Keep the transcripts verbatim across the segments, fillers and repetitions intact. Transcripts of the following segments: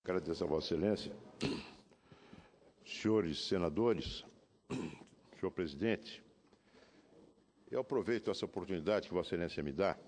Agradeço a Vossa Excelência, senhores senadores, senhor presidente. Eu aproveito essa oportunidade que Vossa Excelência me dá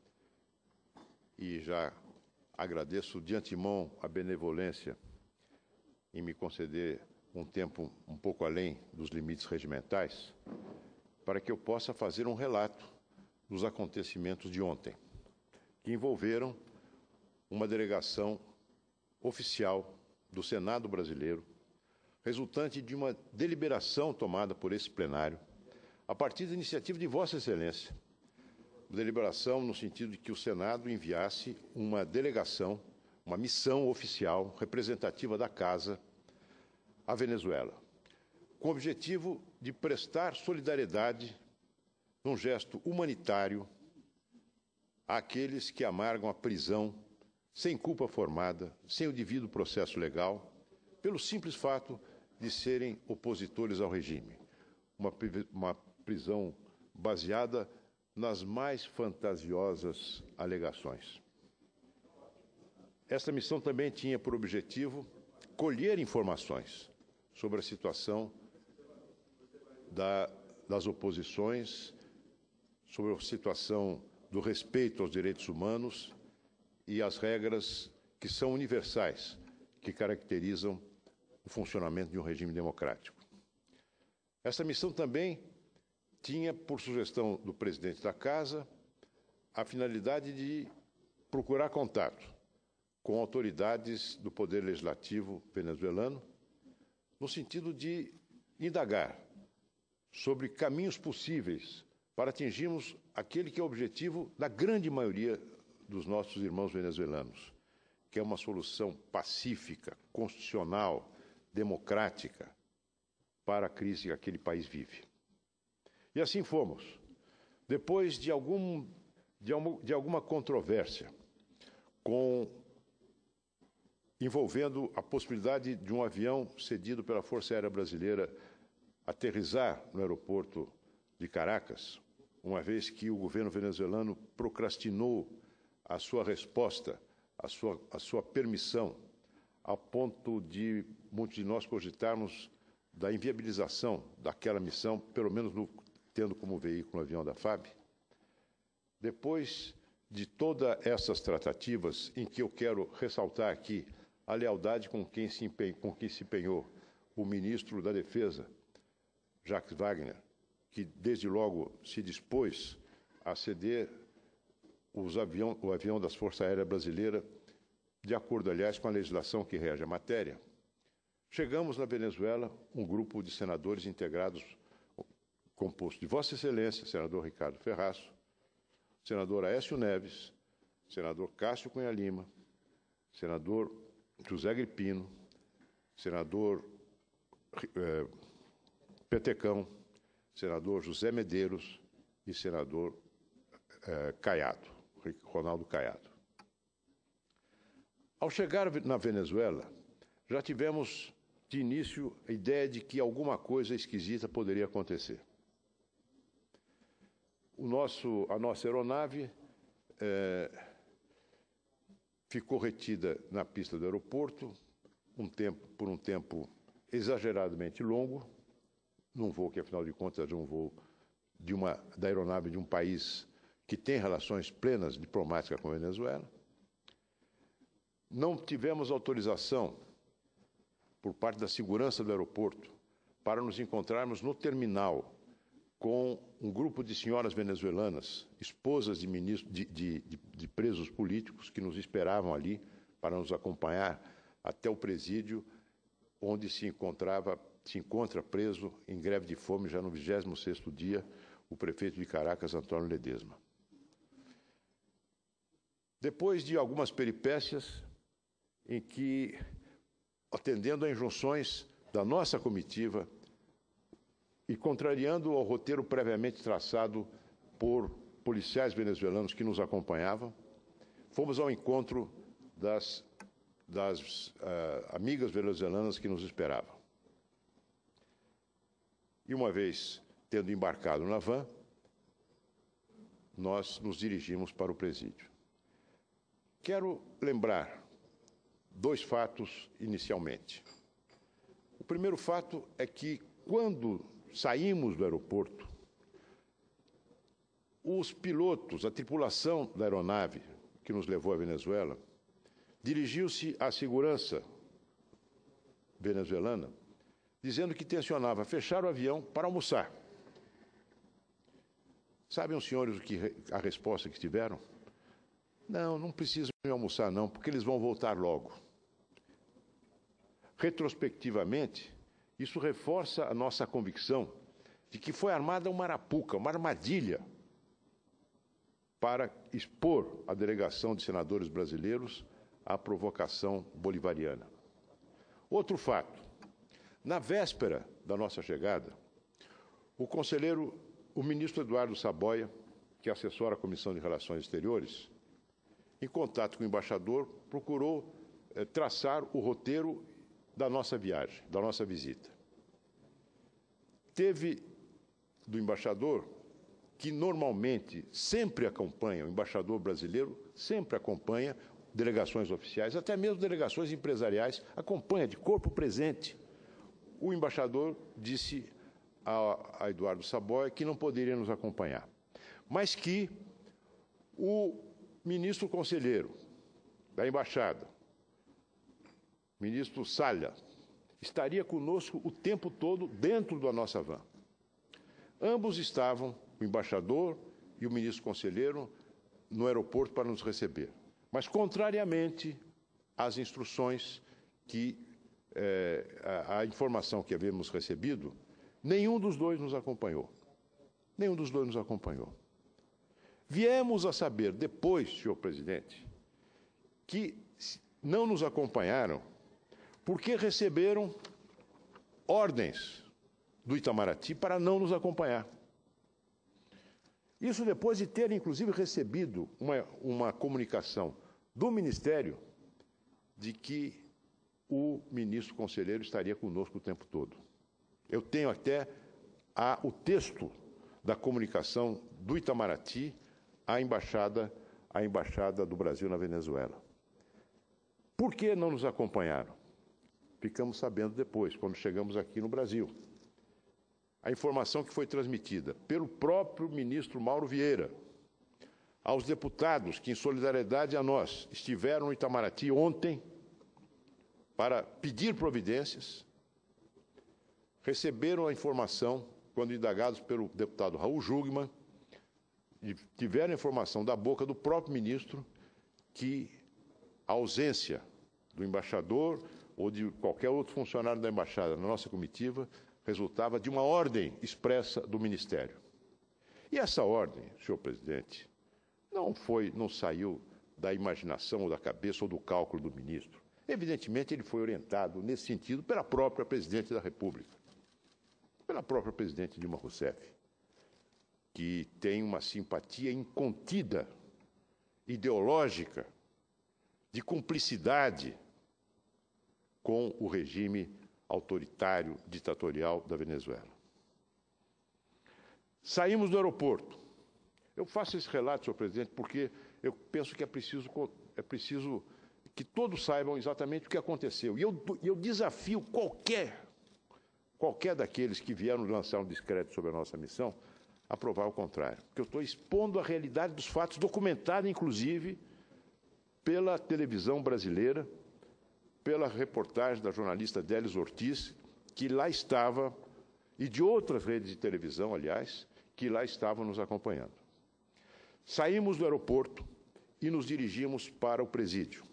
e já agradeço de antemão a benevolência em me conceder um tempo um pouco além dos limites regimentais, para que eu possa fazer um relato dos acontecimentos de ontem, que envolveram uma delegação oficial do Senado brasileiro, resultante de uma deliberação tomada por esse plenário, a partir da iniciativa de Vossa Excelência, deliberação no sentido de que o Senado enviasse uma delegação, uma missão oficial representativa da Casa à Venezuela, com o objetivo de prestar solidariedade num gesto humanitário àqueles que amargam a prisão sem culpa formada, sem o devido processo legal, pelo simples fato de serem opositores ao regime. Uma, uma prisão baseada nas mais fantasiosas alegações. Esta missão também tinha por objetivo colher informações sobre a situação da, das oposições, sobre a situação do respeito aos direitos humanos e as regras que são universais, que caracterizam o funcionamento de um regime democrático. Essa missão também tinha, por sugestão do presidente da Casa, a finalidade de procurar contato com autoridades do Poder Legislativo venezuelano, no sentido de indagar sobre caminhos possíveis para atingirmos aquele que é o objetivo da grande maioria dos nossos irmãos venezuelanos, que é uma solução pacífica, constitucional, democrática para a crise que aquele país vive. E assim fomos. Depois de, algum, de, de alguma controvérsia com, envolvendo a possibilidade de um avião cedido pela Força Aérea Brasileira aterrissar no aeroporto de Caracas, uma vez que o governo venezuelano procrastinou a sua resposta, a sua, a sua permissão, a ponto de muitos de nós cogitarmos da inviabilização daquela missão, pelo menos no, tendo como veículo o avião da F A B. Depois de todas essas tratativas, em que eu quero ressaltar aqui a lealdade com quem se empenhou, com quem se empenhou o ministro da Defesa, Jacques Wagner, que desde logo se dispôs a ceder os avião, o avião das Forças Aéreas Brasileiras, de acordo, aliás, com a legislação que rege a matéria. Chegamos na Venezuela, um grupo de senadores integrados, composto de Vossa Excelência, senador Ricardo Ferraço, senador Aécio Neves, senador Cássio Cunha Lima, senador José Agripino, senador eh, Petecão, senador José Medeiros e senador eh, Caiado, Ronaldo Caiado. Ao chegar na Venezuela, já tivemos de início a ideia de que alguma coisa esquisita poderia acontecer. O nosso, a nossa aeronave eh, ficou retida na pista do aeroporto um tempo, por um tempo exageradamente longo, num voo que, afinal de contas, é um voo de uma, da aeronave de um país que tem relações plenas diplomáticas com a Venezuela. Não tivemos autorização por parte da segurança do aeroporto para nos encontrarmos no terminal com um grupo de senhoras venezuelanas, esposas de, ministros, de, de, de, de presos políticos, que nos esperavam ali para nos acompanhar até o presídio, onde se encontrava, se encontra preso em greve de fome já no vigésimo sexto dia, o prefeito de Caracas, Antônio Ledesma. Depois de algumas peripécias, em que, atendendo a injunções da nossa comitiva e contrariando o roteiro previamente traçado por policiais venezuelanos que nos acompanhavam, fomos ao encontro das, das uh, amigas venezuelanas que nos esperavam. E uma vez tendo embarcado na van, nós nos dirigimos para o presídio. Quero lembrar dois fatos inicialmente. O primeiro fato é que, quando saímos do aeroporto, os pilotos, a tripulação da aeronave que nos levou à Venezuela, dirigiu-se à segurança venezuelana, dizendo que tencionava fechar o avião para almoçar. Sabem os senhores o que a resposta que tiveram? Não, não precisam almoçar não, porque eles vão voltar logo. Retrospectivamente, isso reforça a nossa convicção de que foi armada uma arapuca, uma armadilha, para expor a delegação de senadores brasileiros à provocação bolivariana. Outro fato. Na véspera da nossa chegada, o conselheiro, o ministro Eduardo Saboia, que assessora a Comissão de Relações Exteriores, em contato com o embaixador, procurou eh, traçar o roteiro da nossa viagem, da nossa visita. Teve do embaixador, que normalmente sempre acompanha, o embaixador brasileiro sempre acompanha delegações oficiais, até mesmo delegações empresariais, acompanha de corpo presente. O embaixador disse a, a Eduardo Saboia que não poderia nos acompanhar, mas que o ministro conselheiro da embaixada, ministro Salha, estaria conosco o tempo todo dentro da nossa van. Ambos estavam, o embaixador e o ministro conselheiro, no aeroporto para nos receber. Mas, contrariamente às instruções que, eh, a, a informação que havíamos recebido, nenhum dos dois nos acompanhou. Nenhum dos dois nos acompanhou. Viemos a saber depois, senhor presidente, que não nos acompanharam porque receberam ordens do Itamaraty para não nos acompanhar. Isso depois de ter, inclusive, recebido uma, uma comunicação do Ministério de que o ministro conselheiro estaria conosco o tempo todo. Eu tenho até a, o texto da comunicação do Itamaraty à embaixada, à embaixada do Brasil na Venezuela. Por que não nos acompanharam? Ficamos sabendo depois, quando chegamos aqui no Brasil. A informação que foi transmitida pelo próprio ministro Mauro Vieira aos deputados que, em solidariedade a nós, estiveram no Itamaraty ontem para pedir providências, receberam a informação, quando indagados pelo deputado Raul Jungmann, e tiveram a informação da boca do próprio ministro que a ausência do embaixador ou de qualquer outro funcionário da embaixada na nossa comitiva resultava de uma ordem expressa do Ministério. E essa ordem, senhor presidente, não foi, não saiu da imaginação ou da cabeça ou do cálculo do ministro. Evidentemente, ele foi orientado nesse sentido pela própria presidente da República, pela própria presidente Dilma Rousseff, que tem uma simpatia incontida, ideológica, de cumplicidade com o regime autoritário, ditatorial da Venezuela. Saímos do aeroporto. Eu faço esse relato, senhor presidente, porque eu penso que é preciso, é preciso que todos saibam exatamente o que aconteceu. E eu, eu desafio qualquer, qualquer daqueles que vieram lançar um descrédito sobre a nossa missão a provar o contrário. Porque eu estou expondo a realidade dos fatos, documentada, inclusive, pela televisão brasileira, pela reportagem da jornalista Délis Ortiz, que lá estava, e de outras redes de televisão, aliás, que lá estavam nos acompanhando. Saímos do aeroporto e nos dirigimos para o presídio.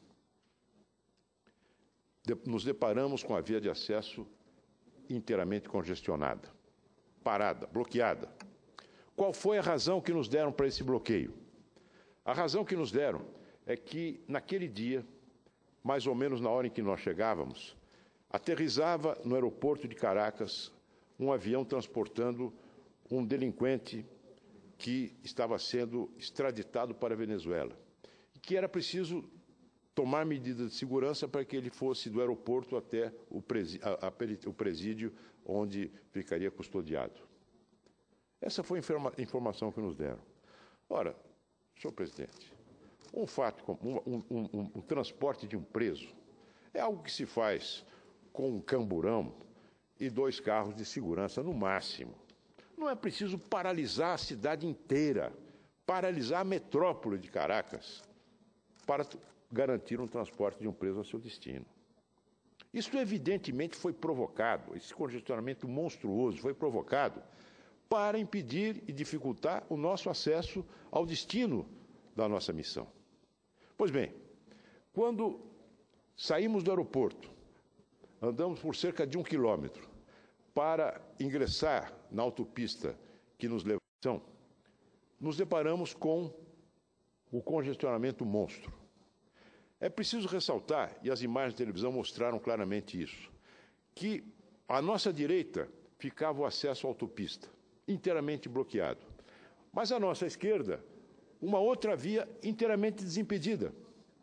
De- nos deparamos com a via de acesso inteiramente congestionada, parada, bloqueada. Qual foi a razão que nos deram para esse bloqueio? A razão que nos deram é que, naquele dia, mais ou menos na hora em que nós chegávamos, aterrissava no aeroporto de Caracas um avião transportando um delinquente que estava sendo extraditado para a Venezuela, e que era preciso tomar medidas de segurança para que ele fosse do aeroporto até o presídio, a, a, o presídio onde ficaria custodiado. Essa foi a informa, informação que nos deram. Ora, senhor presidente, um fato, um, um, um, um transporte de um preso É algo que se faz com um camburão e dois carros de segurança no máximo. Não é preciso paralisar a cidade inteira, paralisar a metrópole de Caracas para garantir um transporte de um preso ao seu destino. Isso evidentemente foi provocado, esse congestionamento monstruoso foi provocado para impedir e dificultar o nosso acesso ao destino da nossa missão. Pois bem, quando saímos do aeroporto, andamos por cerca de um quilômetro para ingressar na autopista que nos leva à missão, nos deparamos com o congestionamento monstro. É preciso ressaltar, e as imagens de televisão mostraram claramente isso, que à nossa direita ficava o acesso à autopista, inteiramente bloqueado. Mas à nossa esquerda, uma outra via inteiramente desimpedida,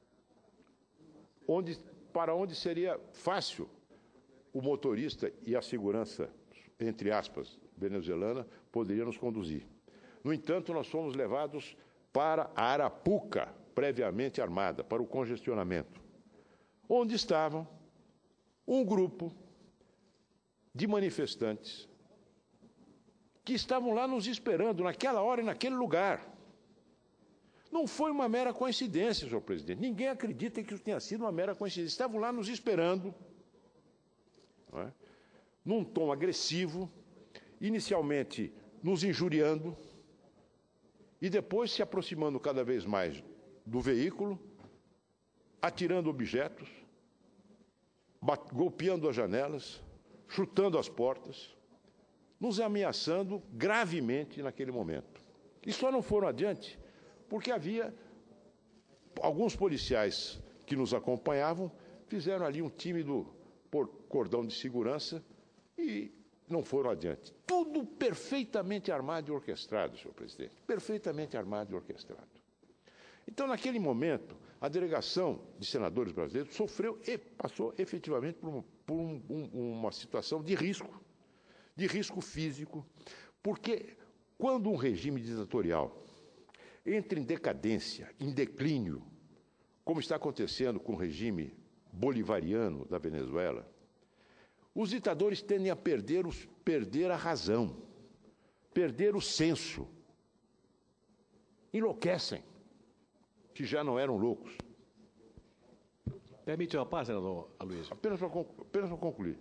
onde, para onde seria fácil o motorista e a segurança, entre aspas, venezuelana, poderiam nos conduzir. No entanto, nós fomos levados para a Arapuca, previamente armada, para o congestionamento, onde estavam um grupo de manifestantes que estavam lá nos esperando, naquela hora e naquele lugar. Não foi uma mera coincidência, senhor presidente. Ninguém acredita que isso tenha sido uma mera coincidência. Estavam lá nos esperando, não é? Num tom agressivo, inicialmente nos injuriando e depois se aproximando cada vez mais do veículo, atirando objetos, golpeando as janelas, chutando as portas, nos ameaçando gravemente naquele momento. E só não foram adiante porque havia alguns policiais que nos acompanhavam, fizeram ali um tímido cordão de segurança e não foram adiante. Tudo perfeitamente armado e orquestrado, senhor presidente, perfeitamente armado e orquestrado. Então, naquele momento, a delegação de senadores brasileiros sofreu e passou efetivamente por, um, por um, um, uma situação de risco, de risco físico, porque quando um regime ditatorial entra em decadência, em declínio, como está acontecendo com o regime bolivariano da Venezuela, os ditadores tendem a perder, os, perder a razão, perder o senso, enlouquecem, que já não eram loucos. Permite uma parte, senador Aloysio? Apenas para apenas para concluir.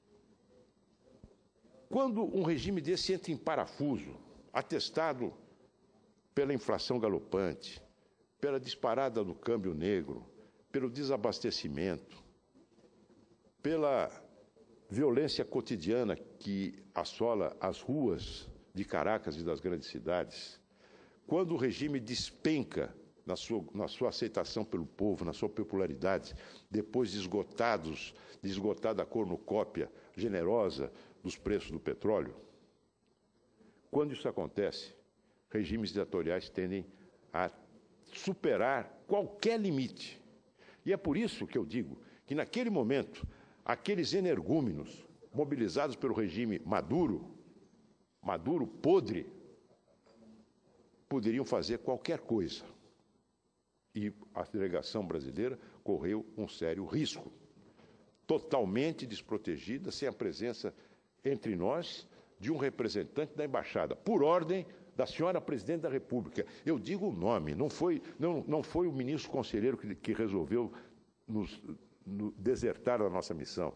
Quando um regime desse entra em parafuso, atestado pela inflação galopante, pela disparada do câmbio negro, pelo desabastecimento, pela violência cotidiana que assola as ruas de Caracas e das grandes cidades, quando o regime despenca na sua, na sua aceitação pelo povo, na sua popularidade, depois de esgotados, de esgotada a cornucópia generosa dos preços do petróleo, quando isso acontece, regimes ditatoriais tendem a superar qualquer limite. E é por isso que eu digo que, naquele momento, aqueles energúmenos mobilizados pelo regime Maduro, Maduro podre, poderiam fazer qualquer coisa. E a delegação brasileira correu um sério risco, totalmente desprotegida, sem a presença entre nós de um representante da embaixada, por ordem da senhora presidente da República. Eu digo o nome, não foi, não, não foi o ministro conselheiro que, que resolveu nos no, desertar da nossa missão.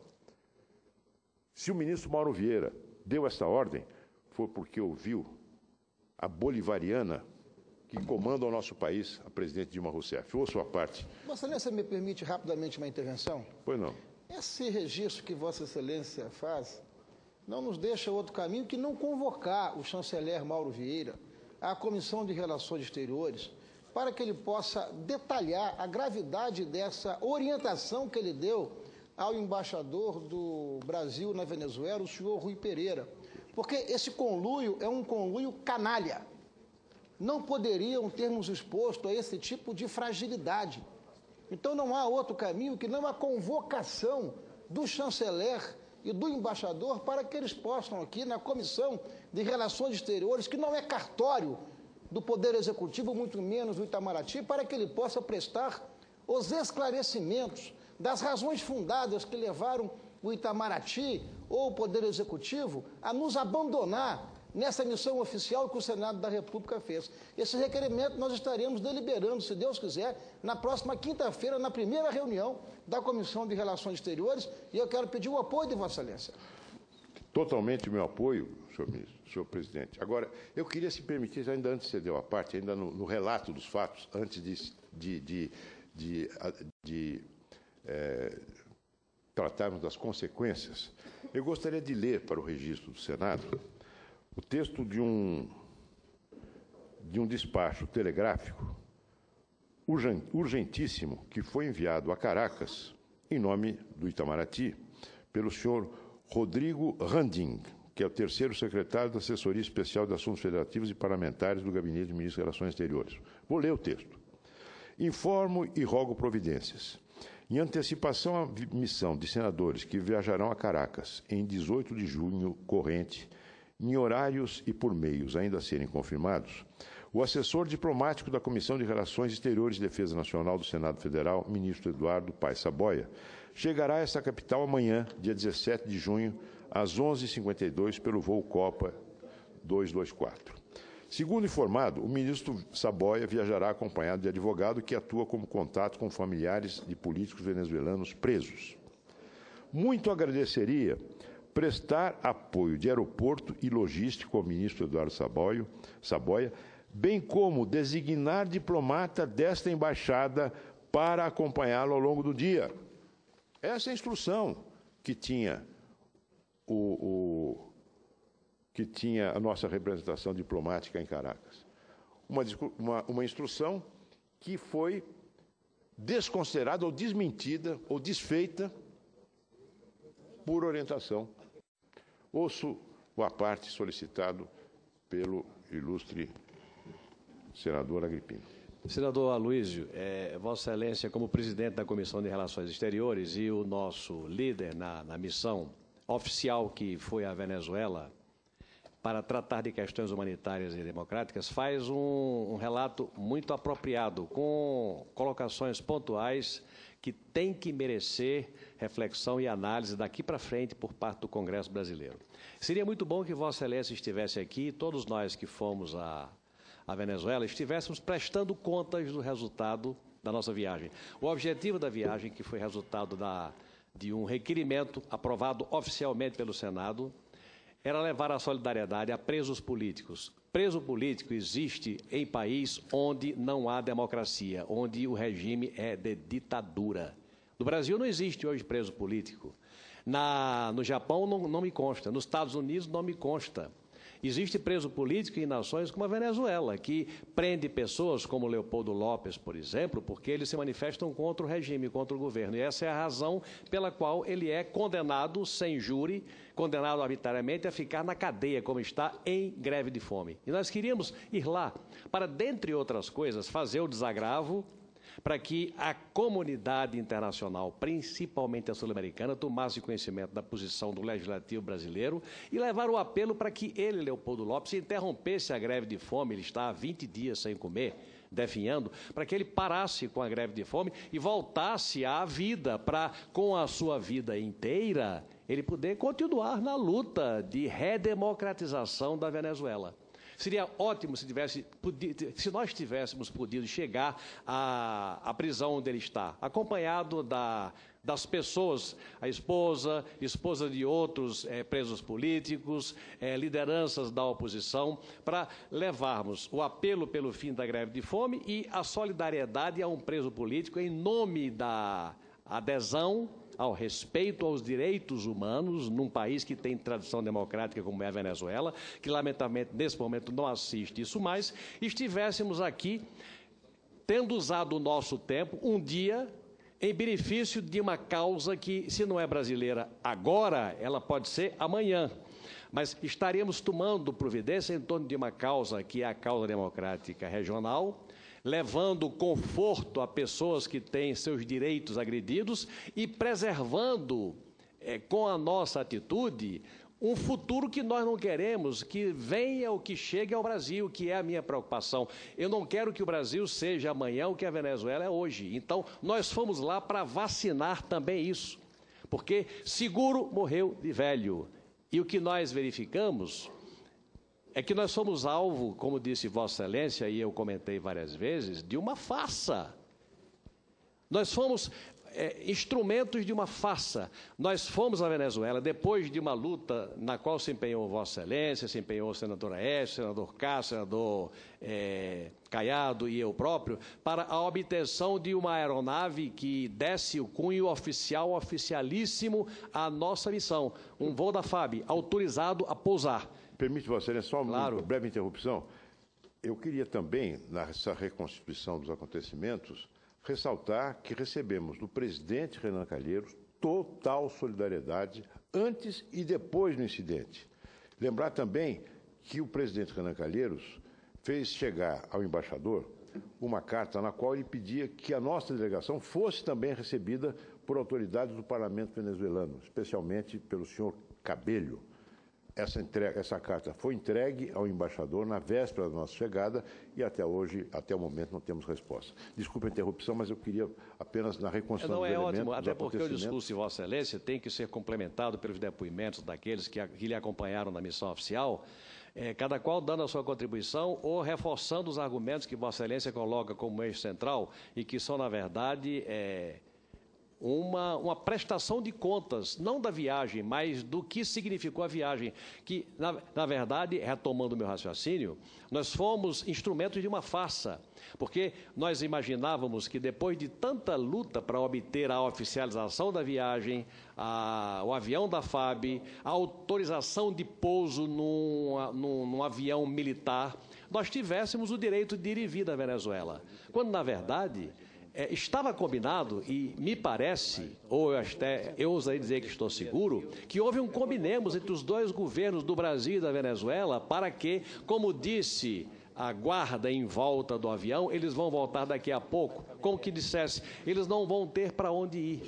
Se o ministro Mauro Vieira deu essa ordem, foi porque ouviu a bolivariana que comanda o nosso país, a presidente Dilma Rousseff. Ouço a parte. Vossa Excelência, me permite rapidamente uma intervenção? Pois não. Esse registro que Vossa Excelência faz não nos deixa outro caminho que não convocar o chanceler Mauro Vieira à Comissão de Relações Exteriores para que ele possa detalhar a gravidade dessa orientação que ele deu ao embaixador do Brasil na Venezuela, o senhor Rui Pereira. Porque esse conluio é um conluio canalha. Não poderiam termos exposto a esse tipo de fragilidade. Então não há outro caminho que não a convocação do chanceler e do embaixador para que eles possam aqui na Comissão de Relações Exteriores, que não é cartório do Poder Executivo, muito menos do Itamaraty, para que ele possa prestar os esclarecimentos das razões fundadas que levaram o Itamaraty ou o Poder Executivo a nos abandonar nessa missão oficial que o Senado da República fez. Esse requerimento nós estaremos deliberando, se Deus quiser, na próxima quinta-feira, na primeira reunião da Comissão de Relações Exteriores, e eu quero pedir o apoio de Vossa Excelência. Totalmente o meu apoio, senhor ministro, senhor presidente. Agora, eu queria, se permitir, ainda antes de ceder a parte, ainda no, no relato dos fatos, antes de, de, de, de, de, de é, tratarmos das consequências, eu gostaria de ler para o registro do Senado o texto de um, de um despacho telegráfico urgentíssimo que foi enviado a Caracas, em nome do Itamaraty, pelo senhor Rodrigo Randing, que é o terceiro secretário da Assessoria Especial de Assuntos Federativos e Parlamentares do Gabinete do Ministro das Relações Exteriores. Vou ler o texto. Informo e rogo providências. Em antecipação à missão de senadores que viajarão a Caracas em dezoito de junho corrente, em horários e por meios ainda a serem confirmados, o assessor diplomático da Comissão de Relações Exteriores e Defesa Nacional do Senado Federal, ministro Eduardo Paes Saboia, chegará a essa capital amanhã, dia dezessete de junho, às onze e cinquenta e dois, pelo voo Copa duzentos e vinte e quatro. Segundo informado, o ministro Saboia viajará acompanhado de advogado que atua como contato com familiares de políticos venezuelanos presos. Muito agradeceria prestar apoio de aeroporto e logístico ao ministro Eduardo Saboia, Saboia, bem como designar diplomata desta embaixada para acompanhá-lo ao longo do dia. Essa é a instrução que tinha, o, o, que tinha a nossa representação diplomática em Caracas. Uma, uma, uma instrução que foi desconsiderada ou desmentida ou desfeita por orientação. Ouço o à parte solicitado pelo ilustre senador Agripino. Senador Aloísio, é, Vossa Excelência, como presidente da Comissão de Relações Exteriores e o nosso líder na, na missão oficial que foi à Venezuela para tratar de questões humanitárias e democráticas, faz um, um relato muito apropriado, com colocações pontuais que tem que merecer reflexão e análise daqui para frente por parte do Congresso Brasileiro. Seria muito bom que Vossa Excelência estivesse aqui, todos nós que fomos a, a Venezuela, estivéssemos prestando contas do resultado da nossa viagem. O objetivo da viagem, que foi resultado da, de um requerimento aprovado oficialmente pelo Senado, era levar a solidariedade a presos políticos. Preso político existe em país onde não há democracia, onde o regime é de ditadura. No Brasil não existe hoje preso político. Na, no Japão não, não me consta, nos Estados Unidos não me consta. Existe preso político em nações como a Venezuela, que prende pessoas como Leopoldo López, por exemplo, porque eles se manifestam contra o regime, contra o governo. E essa é a razão pela qual ele é condenado sem júri, condenado arbitrariamente a ficar na cadeia, como está, em greve de fome. E nós queríamos ir lá para, dentre outras coisas, fazer o desagravo para que a comunidade internacional, principalmente a sul-americana, tomasse conhecimento da posição do Legislativo brasileiro e levar o apelo para que ele, Leopoldo López, interrompesse a greve de fome. Ele está há vinte dias sem comer, definhando, para que ele parasse com a greve de fome e voltasse à vida, para, com a sua vida inteira, ele poder continuar na luta de redemocratização da Venezuela. Seria ótimo se, tivesse, se nós tivéssemos podido chegar à, à prisão onde ele está, acompanhado da, das pessoas, a esposa, esposa de outros é, presos políticos, é, lideranças da oposição, para levarmos o apelo pelo fim da greve de fome e a solidariedade a um preso político em nome da adesão ao respeito aos direitos humanos, num país que tem tradição democrática como é a Venezuela, que lamentavelmente nesse momento não assiste isso mais, estivéssemos aqui tendo usado o nosso tempo um dia em benefício de uma causa que, se não é brasileira agora, ela pode ser amanhã. Mas estaremos tomando providência em torno de uma causa que é a causa democrática regional, levando conforto a pessoas que têm seus direitos agredidos e preservando, é, com a nossa atitude, um futuro que nós não queremos que venha ou que chegue ao Brasil, que é a minha preocupação. Eu não quero que o Brasil seja amanhã o que a Venezuela é hoje. Então, nós fomos lá para vacinar também isso, porque seguro morreu de velho. E o que nós verificamos é que nós somos alvo, como disse Vossa Excelência, e eu comentei várias vezes, de uma farsa. Nós fomos é, instrumentos de uma farsa. Nós fomos à Venezuela depois de uma luta na qual se empenhou Vossa Excelência, se empenhou o senador Aécio, o senador Cássio, o senador é, Caiado e eu próprio, para a obtenção de uma aeronave que desse o cunho oficial, oficialíssimo à nossa missão. Um voo da F A B, autorizado a pousar. Permite, Vossa Excelência, só uma Claro. breve interrupção. Eu queria também, nessa reconstituição dos acontecimentos, ressaltar que recebemos do presidente Renan Calheiros total solidariedade antes e depois do incidente. Lembrar também que o presidente Renan Calheiros fez chegar ao embaixador uma carta na qual ele pedia que a nossa delegação fosse também recebida por autoridades do parlamento venezuelano, especialmente pelo senhor Cabello. Essa, entrega, essa carta foi entregue ao embaixador na véspera da nossa chegada e até hoje, até o momento, não temos resposta. Desculpe a interrupção, mas eu queria apenas na reconstrução Não, dos é elementos, ótimo, até porque o acontecimentos. discurso de Vossa Excelência tem que ser complementado pelos depoimentos daqueles que, que lhe acompanharam na missão oficial, é, cada qual dando a sua contribuição ou reforçando os argumentos que Vossa Excelência coloca como eixo central e que são, na verdade, é, Uma, uma prestação de contas, não da viagem, mas do que significou a viagem, que, na, na verdade, retomando o meu raciocínio, nós fomos instrumentos de uma farsa, porque nós imaginávamos que depois de tanta luta para obter a oficialização da viagem, a, o avião da F A B, a autorização de pouso num, num, num avião militar, nós tivéssemos o direito de ir e vir da Venezuela, quando, na verdade... É, estava combinado, e me parece, ou eu, até, eu ousaria dizer que estou seguro, que houve um combinemos entre os dois governos do Brasil e da Venezuela para que, como disse a guarda em volta do avião, eles vão voltar daqui a pouco, como que dissesse, eles não vão ter para onde ir.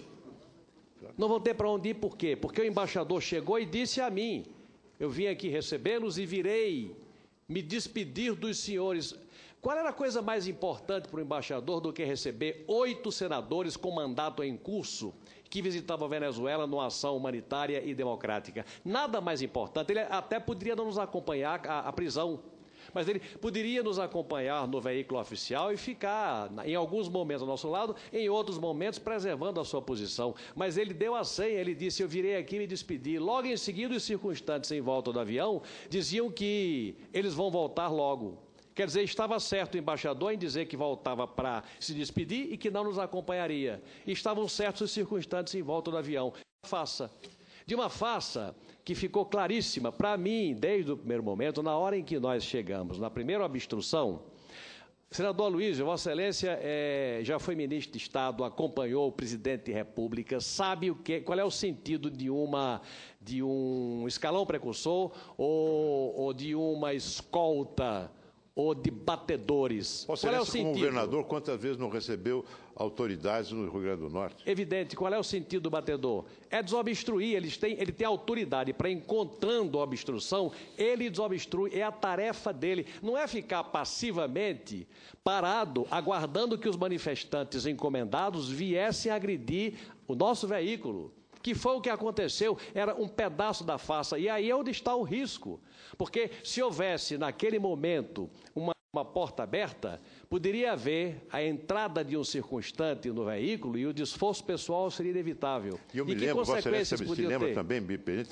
Não vão ter para onde ir por quê? Porque o embaixador chegou e disse a mim, eu vim aqui recebê-los e virei me despedir dos senhores. Qual era a coisa mais importante para o embaixador do que receber oito senadores com mandato em curso que visitavam a Venezuela numa ação humanitária e democrática? Nada mais importante. Ele até poderia não nos acompanhar à, à prisão, mas ele poderia nos acompanhar no veículo oficial e ficar, em alguns momentos, ao nosso lado, em outros momentos, preservando a sua posição. Mas ele deu a senha, ele disse, eu virei aqui me despedir. Logo em seguida, os circunstantes em volta do avião diziam que eles vão voltar logo. Quer dizer, estava certo o embaixador em dizer que voltava para se despedir e que não nos acompanharia. E estavam certos os circunstantes em volta do avião. Farsa. De uma farsa que ficou claríssima para mim, desde o primeiro momento, na hora em que nós chegamos, na primeira obstrução. Senador Aloysio, Vossa Excelência é, já foi ministro de Estado, acompanhou o presidente da República, sabe o que, qual é o sentido de, uma, de um escalão precursor ou, ou de uma escolta ou de batedores. Vossa Qual é o Excelência, como sentido? governador, quantas vezes não recebeu autoridades no Rio Grande do Norte? Evidente. Qual é o sentido do batedor? É desobstruir. Eles têm, ele tem autoridade para, encontrando a obstrução, ele desobstrui. É a tarefa dele. Não é ficar passivamente parado, aguardando que os manifestantes encomendados viessem agredir o nosso veículo. Que foi o que aconteceu, era um pedaço da farsa. E aí é onde está o risco. Porque se houvesse, naquele momento, uma, uma porta aberta, poderia haver a entrada de um circunstante no veículo e o desforço pessoal seria inevitável. E eu me e que lembro, consequências Vossa Excelência, se podiam lembra ter? também, me permite,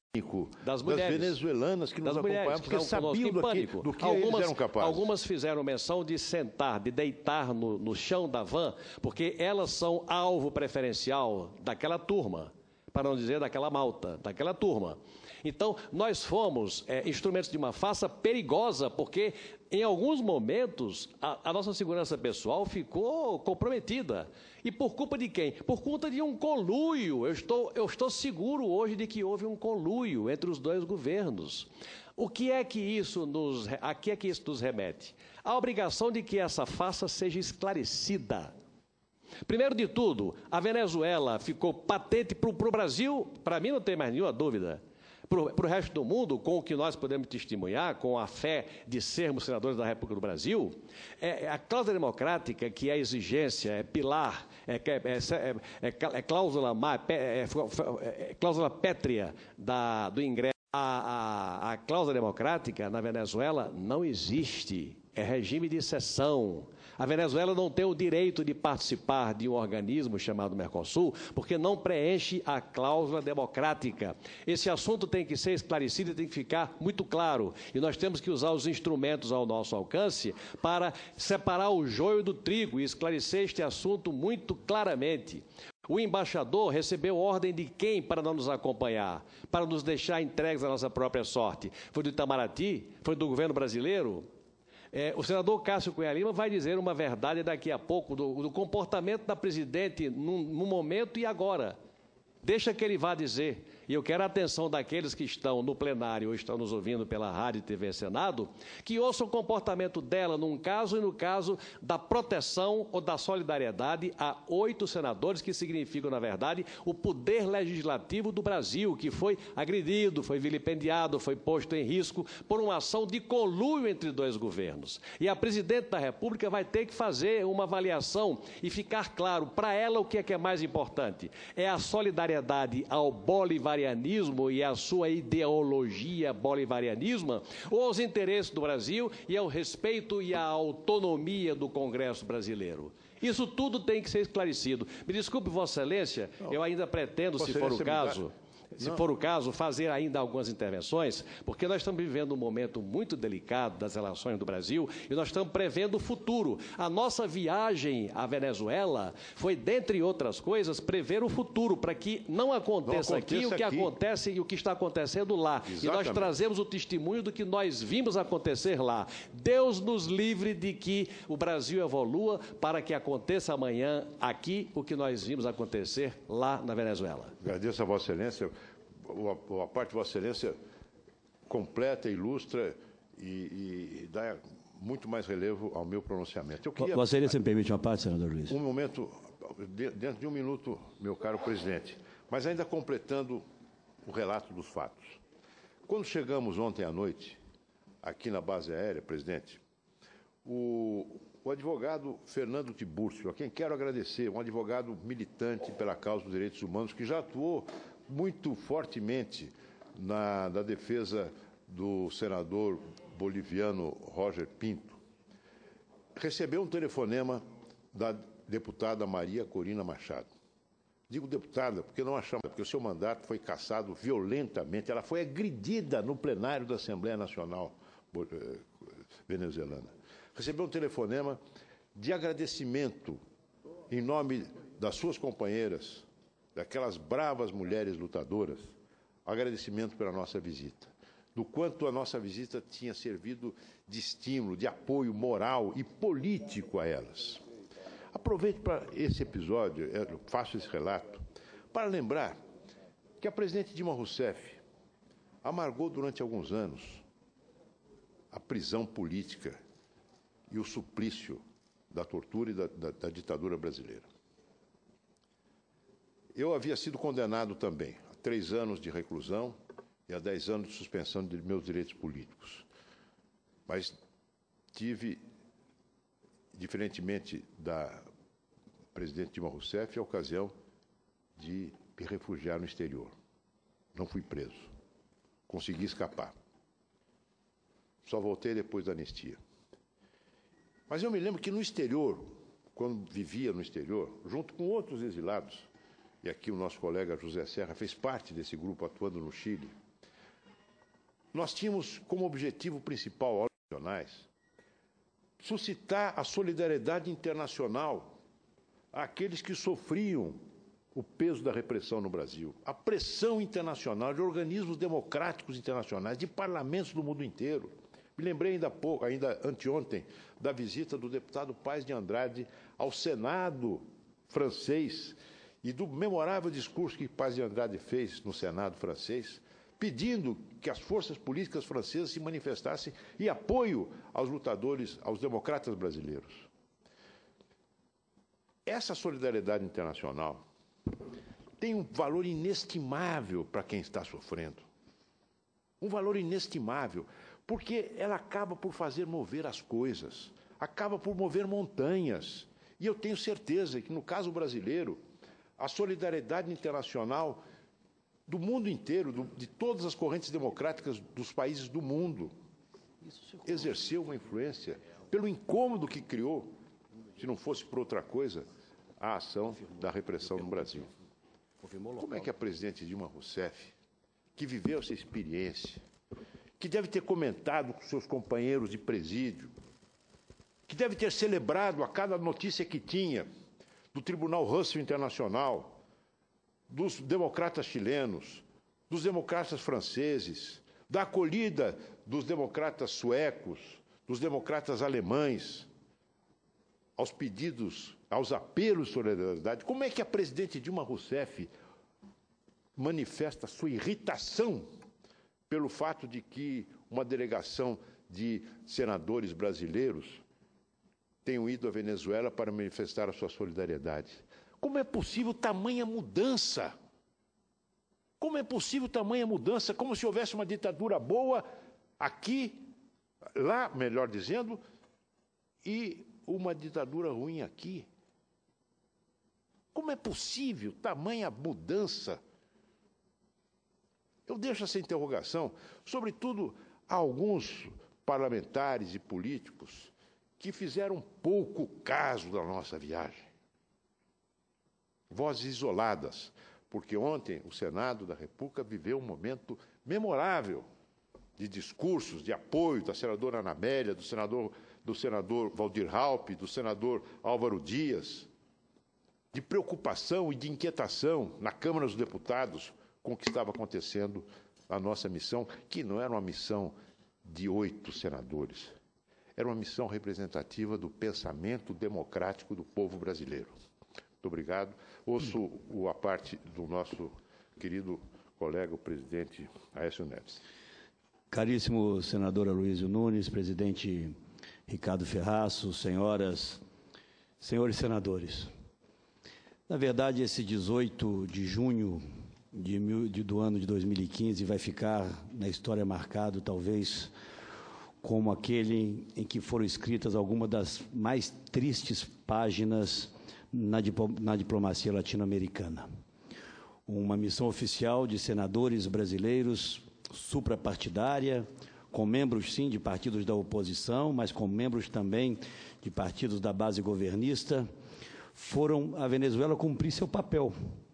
Das das mulheres. venezuelanas que Das nos mulheres acompanhavam, que porque estavam conosco sabiam em do que, pânico. do que algumas, eles eram capazes. Algumas fizeram menção de sentar, de deitar no, no chão da van, porque elas são alvo preferencial daquela turma, para não dizer daquela malta, daquela turma. Então, nós fomos é, instrumentos de uma farsa perigosa, porque, em alguns momentos, a, a nossa segurança pessoal ficou comprometida. E por culpa de quem? Por conta de um conluio. Eu estou, eu estou seguro hoje de que houve um conluio entre os dois governos. O que é que isso nos, a que é que isso nos remete? A obrigação de que essa farsa seja esclarecida. Primeiro de tudo, a Venezuela ficou patente para o Brasil, para mim não tem mais nenhuma dúvida, para o resto do mundo, com o que nós podemos testemunhar, com a fé de sermos senadores da República do Brasil, é, a cláusula democrática, que é exigência, é pilar, é, é, é, é cláusula, é, é cláusula pétrea da, do ingresso. A, a, a cláusula democrática na Venezuela não existe, é regime de exceção. A Venezuela não tem o direito de participar de um organismo chamado Mercosul, porque não preenche a cláusula democrática. Esse assunto tem que ser esclarecido e tem que ficar muito claro. E nós temos que usar os instrumentos ao nosso alcance para separar o joio do trigo e esclarecer este assunto muito claramente. O embaixador recebeu ordem de quem para não nos acompanhar, para nos deixar entregues à nossa própria sorte? Foi do Itamaraty? Foi do governo brasileiro? É, o senador Cássio Cunha Lima vai dizer uma verdade daqui a pouco do, do comportamento da presidente no, no momento e agora. Deixa que ele vá dizer. E eu quero a atenção daqueles que estão no plenário ou estão nos ouvindo pela Rádio e T V Senado, que ouçam o comportamento dela num caso e no caso da proteção ou da solidariedade a oito senadores, que significam, na verdade, o poder legislativo do Brasil, que foi agredido, foi vilipendiado, foi posto em risco por uma ação de conluio entre dois governos. E a presidente da República vai ter que fazer uma avaliação e ficar claro para ela o que é que é mais importante. É a solidariedade ao bolivarianismo e a sua ideologia bolivarianismo, ou aos interesses do Brasil e ao respeito e à autonomia do Congresso brasileiro. Isso tudo tem que ser esclarecido. Me desculpe, Vossa Excelência, não, eu ainda pretendo, se for o caso... se for o caso, fazer ainda algumas intervenções, porque nós estamos vivendo um momento muito delicado das relações do Brasil e nós estamos prevendo o futuro. A nossa viagem à Venezuela foi, dentre outras coisas, prever o futuro, para que não aconteça, não aconteça aqui o que aqui. acontece e o que está acontecendo lá. Exatamente. E nós trazemos o testemunho do que nós vimos acontecer lá. Deus nos livre de que o Brasil evolua para que aconteça amanhã aqui o que nós vimos acontecer lá na Venezuela. Agradeço a Vossa Excelência. A parte de Vossa Excelência completa, ilustra e, e, e dá muito mais relevo ao meu pronunciamento. Eu queria, Vossa Excelência me permite uma parte, senador Luiz? Um momento, dentro de um minuto, meu caro presidente, mas ainda completando o relato dos fatos. Quando chegamos ontem à noite, aqui na base aérea, presidente, o, o advogado Fernando Tibúrcio, a quem quero agradecer, um advogado militante pela causa dos direitos humanos, que já atuou muito fortemente na, na defesa do senador boliviano Roger Pinto, recebeu um telefonema da deputada Maria Corina Machado. Digo deputada porque não achamos, porque o seu mandato foi cassado violentamente, ela foi agredida no plenário da Assembleia Nacional venezuelana. Recebeu um telefonema de agradecimento em nome das suas companheiras, daquelas bravas mulheres lutadoras, agradecimento pela nossa visita, do quanto a nossa visita tinha servido de estímulo, de apoio moral e político a elas. Aproveito para esse episódio, eu faço esse relato, para lembrar que a presidente Dilma Rousseff amargou durante alguns anos a prisão política e o suplício da tortura e da, da, da ditadura brasileira. Eu havia sido condenado também a três anos de reclusão e a dez anos de suspensão de meus direitos políticos. Mas tive, diferentemente da presidente Dilma Rousseff, a ocasião de me refugiar no exterior. Não fui preso. Consegui escapar. Só voltei depois da anistia. Mas eu me lembro que no exterior, quando vivia no exterior, junto com outros exilados, e aqui o nosso colega José Serra fez parte desse grupo atuando no Chile, nós tínhamos como objetivo principal, aos nacionais, suscitar a solidariedade internacional àqueles que sofriam o peso da repressão no Brasil, a pressão internacional de organismos democráticos internacionais, de parlamentos do mundo inteiro. Me lembrei ainda pouco, ainda anteontem, da visita do deputado Paes de Andrade ao Senado francês, e do memorável discurso que Paes de Andrade fez no Senado francês, pedindo que as forças políticas francesas se manifestassem em apoio aos lutadores, aos democratas brasileiros. Essa solidariedade internacional tem um valor inestimável para quem está sofrendo. um valor inestimável, porque ela acaba por fazer mover as coisas, acaba por mover montanhas. E eu tenho certeza que, no caso brasileiro, a solidariedade internacional do mundo inteiro, do, de todas as correntes democráticas dos países do mundo, exerceu uma influência pelo incômodo que criou, se não fosse por outra coisa, a ação da repressão no Brasil. Como é que a presidente Dilma Rousseff, que viveu essa experiência, que deve ter comentado com seus companheiros de presídio, que deve ter celebrado a cada notícia que tinha do Tribunal Russell Internacional, dos democratas chilenos, dos democratas franceses, da acolhida dos democratas suecos, dos democratas alemães, aos pedidos, aos apelos de solidariedade, como é que a presidente Dilma Rousseff manifesta sua irritação pelo fato de que uma delegação de senadores brasileiros tenham ido à Venezuela para manifestar a sua solidariedade? Como é possível tamanha mudança? Como é possível tamanha mudança? Como se houvesse uma ditadura boa aqui, lá, melhor dizendo, e uma ditadura ruim aqui. Como é possível tamanha mudança? Eu deixo essa interrogação, sobretudo a alguns parlamentares e políticos que fizeram pouco caso da nossa viagem. Vozes isoladas, porque ontem o Senado da República viveu um momento memorável de discursos, de apoio da senadora Ana Amélia, do senador, do senador Waldir Raupp, do senador Álvaro Dias, de preocupação e de inquietação na Câmara dos Deputados com o que estava acontecendo na nossa missão, que não era uma missão de oito senadores, era uma missão representativa do pensamento democrático do povo brasileiro. Muito obrigado. Ouço a parte do nosso querido colega, o presidente Aécio Neves. Caríssimo senador Aloysio Nunes, presidente Ricardo Ferraço, senhoras, senhores senadores. Na verdade, esse dezoito de junho de mil, de, do ano de dois mil e quinze vai ficar na história marcado, talvez, como aquele em que foram escritas algumas das mais tristes páginas na, na diplomacia latino-americana. Uma missão oficial de senadores brasileiros suprapartidária, com membros, sim, de partidos da oposição, mas com membros também de partidos da base governista, foram à Venezuela cumprir seu papel,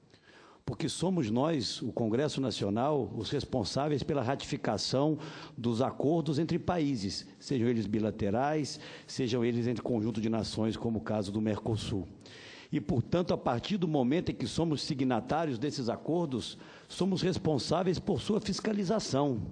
porque somos nós, o Congresso Nacional, os responsáveis pela ratificação dos acordos entre países, sejam eles bilaterais, sejam eles entre conjunto de nações, como o caso do Mercosul. E, portanto, a partir do momento em que somos signatários desses acordos, somos responsáveis por sua fiscalização.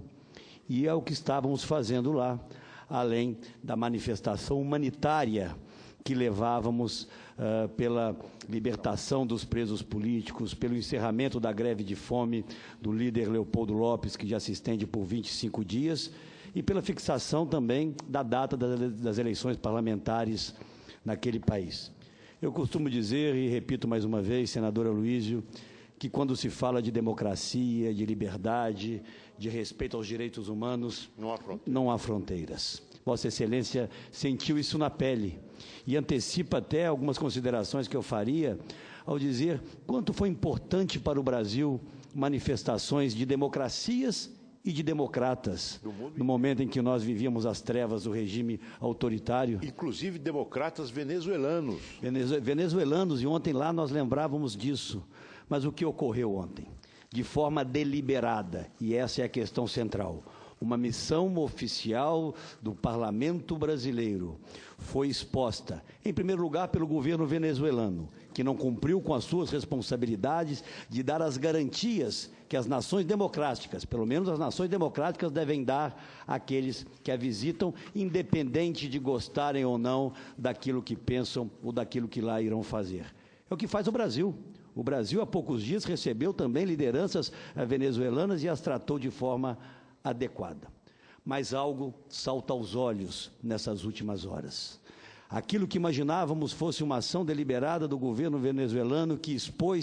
E é o que estávamos fazendo lá, além da manifestação humanitária que levávamos uh, pela libertação dos presos políticos, pelo encerramento da greve de fome do líder Leopoldo Lopes, que já se estende por vinte e cinco dias, e pela fixação também da data das eleições parlamentares naquele país. Eu costumo dizer, e repito mais uma vez, senador Aloysio, que quando se fala de democracia, de liberdade, de respeito aos direitos humanos, não há fronteiras. Não há fronteiras. Vossa Excelência sentiu isso na pele e antecipa até algumas considerações que eu faria ao dizer quanto foi importante para o Brasil manifestações de democracias e de democratas no momento em que nós vivíamos as trevas do regime autoritário. Inclusive democratas venezuelanos. Venezuelanos, e ontem lá nós lembrávamos disso. Mas o que ocorreu ontem? De forma deliberada, e essa é a questão central, uma missão oficial do Parlamento brasileiro foi exposta, em primeiro lugar, pelo governo venezuelano, que não cumpriu com as suas responsabilidades de dar as garantias que as nações democráticas, pelo menos as nações democráticas, devem dar àqueles que a visitam, independente de gostarem ou não daquilo que pensam ou daquilo que lá irão fazer. É o que faz o Brasil. O Brasil, há poucos dias, recebeu também lideranças venezuelanas e as tratou de forma adequada. Mas algo salta aos olhos nessas últimas horas. Aquilo que imaginávamos fosse uma ação deliberada do governo venezuelano que expôs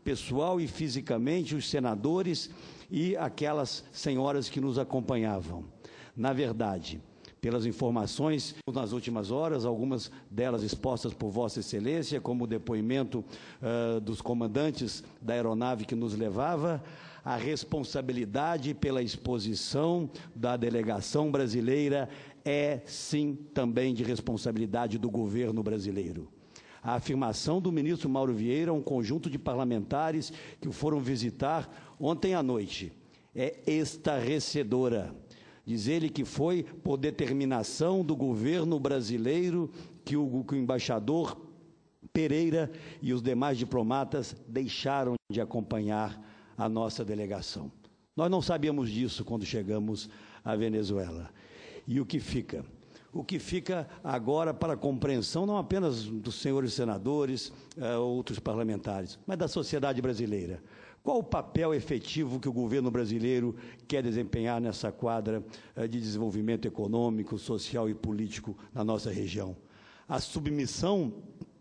pessoal e fisicamente os senadores e aquelas senhoras que nos acompanhavam. Na verdade, pelas informações nas últimas horas, algumas delas expostas por Vossa Excelência, como o depoimento uh, dos comandantes da aeronave que nos levava, a responsabilidade pela exposição da delegação brasileira é, sim, também de responsabilidade do governo brasileiro. A afirmação do ministro Mauro Vieira, um conjunto de parlamentares que o foram visitar ontem à noite, é estarrecedora. Diz ele que foi por determinação do governo brasileiro que o, que o embaixador Pereira e os demais diplomatas deixaram de acompanhar a nossa delegação. Nós não sabíamos disso quando chegamos à Venezuela. E o que fica? O que fica agora para a compreensão não apenas dos senhores senadores, eh, outros parlamentares, mas da sociedade brasileira. Qual o papel efetivo que o governo brasileiro quer desempenhar nessa quadra eh, de desenvolvimento econômico, social e político na nossa região? A submissão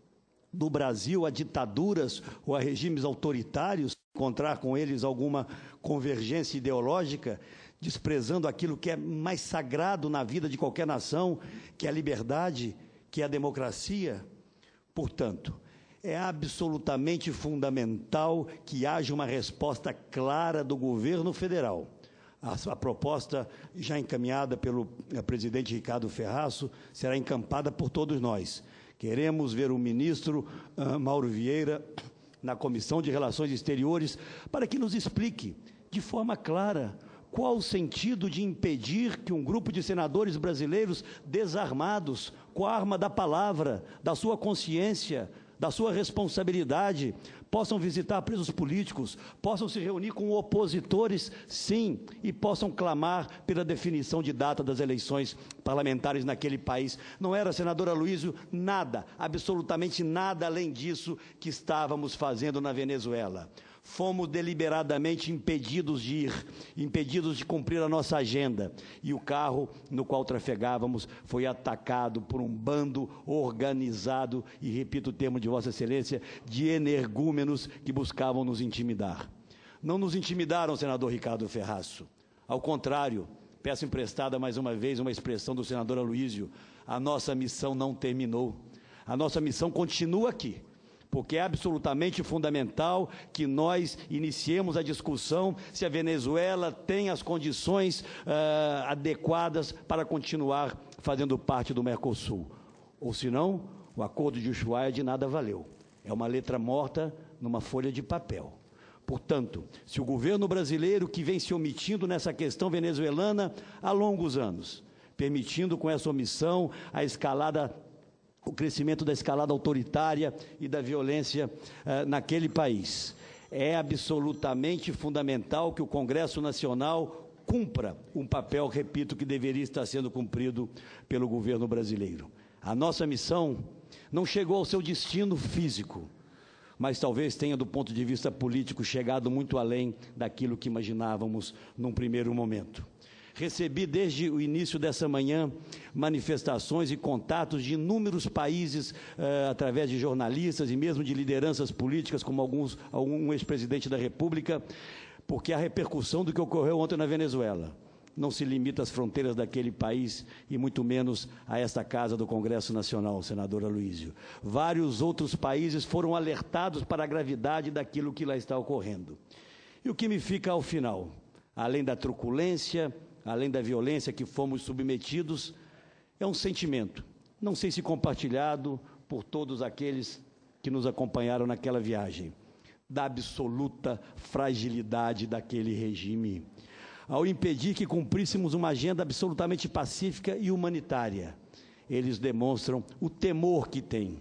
do Brasil a ditaduras ou a regimes autoritários, encontrar com eles alguma convergência ideológica, desprezando aquilo que é mais sagrado na vida de qualquer nação, que é a liberdade, que é a democracia. Portanto, é absolutamente fundamental que haja uma resposta clara do governo federal. A, a proposta, já encaminhada pelo presidente Ricardo Ferraço, será encampada por todos nós. Queremos ver o ministro uh, Mauro Vieira na Comissão de Relações Exteriores para que nos explique, de forma clara, qual o sentido de impedir que um grupo de senadores brasileiros desarmados, com a arma da palavra, da sua consciência, da sua responsabilidade, possam visitar presos políticos, possam se reunir com opositores, sim, e possam clamar pela definição de data das eleições parlamentares naquele país. Não era, senador Aloysio, nada, absolutamente nada além disso que estávamos fazendo na Venezuela. Fomos deliberadamente impedidos de ir, impedidos de cumprir a nossa agenda. E o carro no qual trafegávamos foi atacado por um bando organizado, e repito o termo de Vossa Excelência, de energúmenos que buscavam nos intimidar. Não nos intimidaram, senador Ricardo Ferraço. Ao contrário, peço emprestada mais uma vez uma expressão do senador Aloysio, a nossa missão não terminou. A nossa missão continua aqui, porque é absolutamente fundamental que nós iniciemos a discussão se a Venezuela tem as condições uh, adequadas para continuar fazendo parte do Mercosul. Ou senão, o acordo de Ushuaia de nada valeu. É uma letra morta numa folha de papel. Portanto, se o governo brasileiro, que vem se omitindo nessa questão venezuelana há longos anos, permitindo com essa omissão a escalada o crescimento da escalada autoritária e da violência uh, naquele país. É absolutamente fundamental que o Congresso Nacional cumpra um papel, repito, que deveria estar sendo cumprido pelo governo brasileiro. A nossa missão não chegou ao seu destino físico, mas talvez tenha, do ponto de vista político, chegado muito além daquilo que imaginávamos num primeiro momento. Recebi desde o início dessa manhã manifestações e contatos de inúmeros países, eh, através de jornalistas e mesmo de lideranças políticas, como alguns, algum ex-presidente da República, porque a repercussão do que ocorreu ontem na Venezuela não se limita às fronteiras daquele país e muito menos a esta casa do Congresso Nacional, senador Aloysio. Vários outros países foram alertados para a gravidade daquilo que lá está ocorrendo. E o que me fica ao final, além da truculência, além da violência que fomos submetidos, é um sentimento, não sei se compartilhado por todos aqueles que nos acompanharam naquela viagem, da absoluta fragilidade daquele regime. Ao impedir que cumpríssemos uma agenda absolutamente pacífica e humanitária, eles demonstram o temor que têm,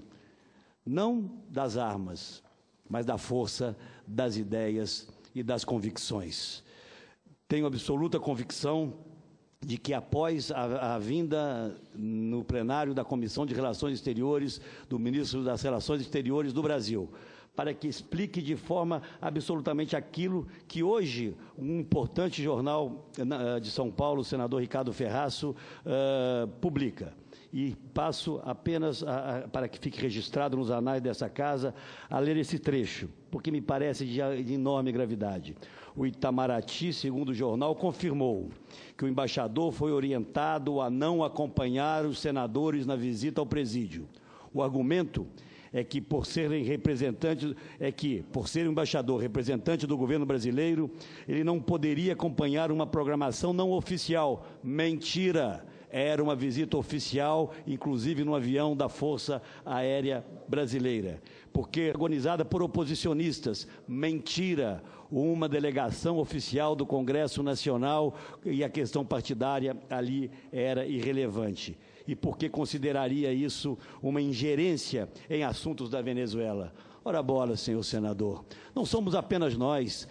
não das armas, mas da força das ideias e das convicções. Tenho absoluta convicção de que, após a, a vinda no plenário da Comissão de Relações Exteriores, do ministro das Relações Exteriores do Brasil, para que explique de forma absolutamente aquilo que hoje um importante jornal de São Paulo, o senador Ricardo Ferraço, uh, publica. e passo apenas, a, a, para que fique registrado nos anais dessa casa, a ler esse trecho, porque me parece de, de enorme gravidade. O Itamaraty, segundo o jornal, confirmou que o embaixador foi orientado a não acompanhar os senadores na visita ao presídio. O argumento é que, por serem representantes, é que, por ser um embaixador representante do governo brasileiro, ele não poderia acompanhar uma programação não oficial. Mentira! Era uma visita oficial, inclusive no avião da Força Aérea Brasileira, porque organizada por oposicionistas. Mentira! Uma delegação oficial do Congresso Nacional e a questão partidária ali era irrelevante. E por que consideraria isso uma ingerência em assuntos da Venezuela? Ora bola, senhor senador, não somos apenas nós.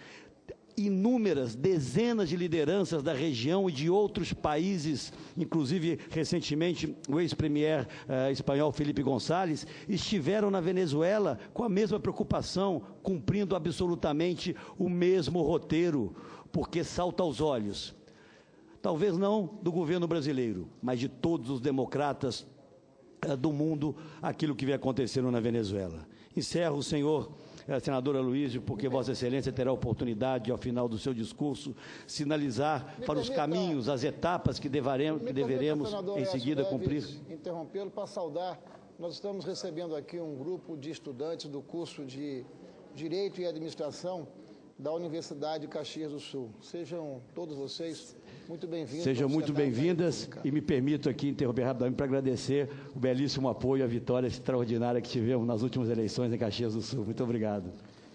Inúmeras, dezenas de lideranças da região e de outros países, inclusive, recentemente, o ex-premier eh, espanhol Felipe González, estiveram na Venezuela com a mesma preocupação, cumprindo absolutamente o mesmo roteiro, porque salta aos olhos, talvez não do governo brasileiro, mas de todos os democratas eh, do mundo, aquilo que vem acontecendo na Venezuela. Encerro, senhor senador Aloysio, porque Vossa Excelência terá a oportunidade, ao final do seu discurso, sinalizar me para os caminhos, as etapas que, devaremos, que deveremos, em seguida, cumprir. Interrompê-lo para saudar. Nós estamos recebendo aqui um grupo de estudantes do curso de Direito e Administração da Universidade de Caxias do Sul. Sejam todos vocês muito bem-vindos. Sejam muito bem-vindas e me permito aqui interromper rapidamente para agradecer o belíssimo apoio e a vitória extraordinária que tivemos nas últimas eleições em Caxias do Sul. Muito obrigado.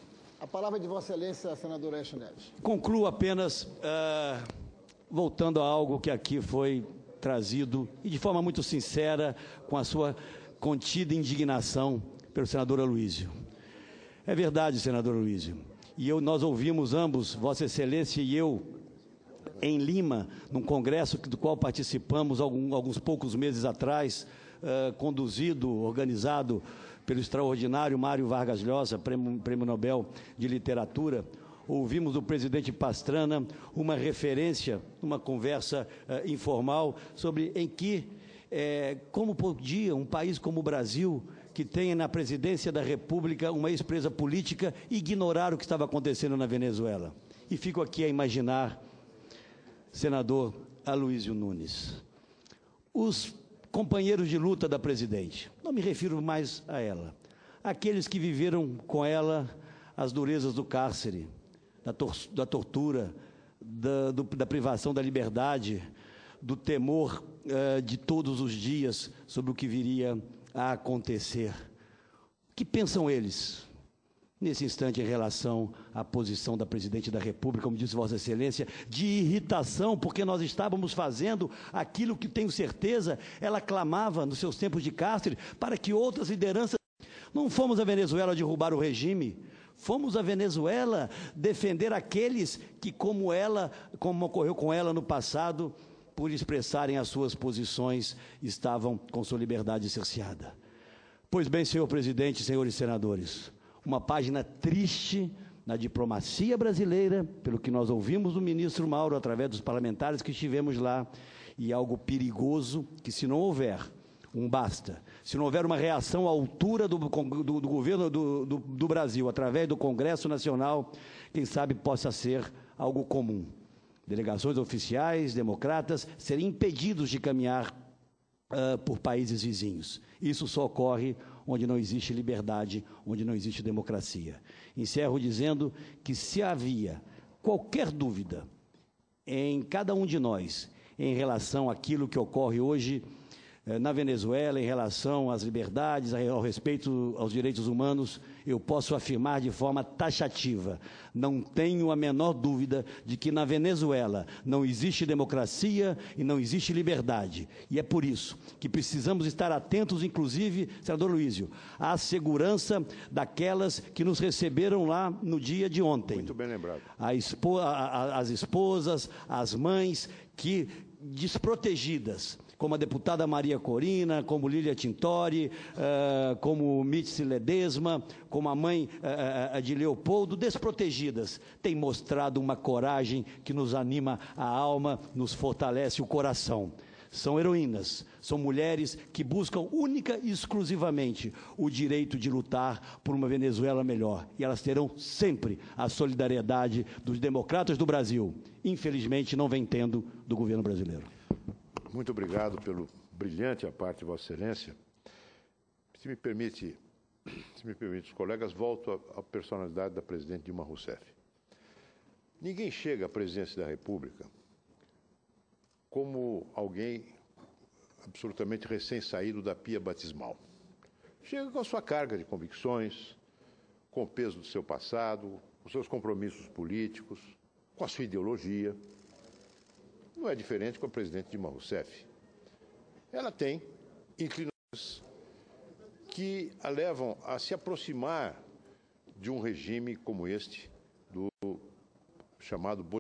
A palavra de Vossa Excelência, senador Aécio Neves. Concluo apenas uh, voltando a algo que aqui foi trazido e de forma muito sincera, com a sua contida indignação pelo senador Aloysio. É verdade, senador Aloysio. E eu, nós ouvimos ambos, Vossa Excelência e eu, em Lima, num congresso do qual participamos algum, alguns poucos meses atrás, uh, conduzido, organizado pelo extraordinário Mário Vargas Llosa, prêmio, prêmio Nobel de Literatura. Ouvimos do presidente Pastrana uma referência, uma conversa uh, informal, sobre em que, eh, como podia um país como o Brasil, que tenha na presidência da República uma ex-presa política, ignorar o que estava acontecendo na Venezuela. E fico aqui a imaginar, senador Aloysio Nunes, os companheiros de luta da presidente, não me refiro mais a ela, aqueles que viveram com ela as durezas do cárcere, da, tor da tortura, da, do, da privação da liberdade, do temor uh, de todos os dias sobre o que viria a acontecer. O que pensam eles nesse instante em relação à posição da presidente da República, como disse Vossa Excelência, de irritação, porque nós estávamos fazendo aquilo que, tenho certeza, ela clamava nos seus tempos de cárcere, para que outras lideranças... Não fomos à Venezuela derrubar o regime, fomos à Venezuela defender aqueles que, como ela, como ocorreu com ela no passado, por expressarem as suas posições, estavam com sua liberdade cerceada. Pois bem, senhor presidente, senhores senadores, uma página triste na diplomacia brasileira, pelo que nós ouvimos do ministro Mauro, através dos parlamentares que estivemos lá, e algo perigoso que, se não houver um basta, se não houver uma reação à altura do, do, do governo do, do, do Brasil, através do Congresso Nacional, quem sabe possa ser algo comum. Delegações oficiais, democratas, serem impedidos de caminhar uh, por países vizinhos. Isso só ocorre onde não existe liberdade, onde não existe democracia. Encerro dizendo que, se havia qualquer dúvida em cada um de nós em relação àquilo que ocorre hoje eh, na Venezuela, em relação às liberdades, ao respeito aos direitos humanos, eu posso afirmar de forma taxativa, não tenho a menor dúvida de que na Venezuela não existe democracia e não existe liberdade. E é por isso que precisamos estar atentos, inclusive, senador Aloysio, à segurança daquelas que nos receberam lá no dia de ontem. Muito bem lembrado. A espo a, a, as esposas, as mães que, desprotegidas, como a deputada Maria Corina, como Lília Tintori, uh, como Mitzi Ledesma, como a mãe uh, de Leopoldo, desprotegidas, têm mostrado uma coragem que nos anima a alma, nos fortalece o coração. são heroínas, são mulheres que buscam única e exclusivamente o direito de lutar por uma Venezuela melhor. E elas terão sempre a solidariedade dos democratas do Brasil. Infelizmente, não vem tendo do governo brasileiro. Muito obrigado pelo brilhante a parte de Vossa Excelência. Se me permite, se me permite, os colegas, volto à, à personalidade da presidente Dilma Rousseff. Ninguém chega à presidência da República como alguém absolutamente recém-saído da pia batismal. Chega com a sua carga de convicções, com o peso do seu passado, com seus compromissos políticos, com a sua ideologia. Não é diferente com a presidente Dilma Rousseff. Ela tem inclinações que a levam a se aproximar de um regime como este, do chamado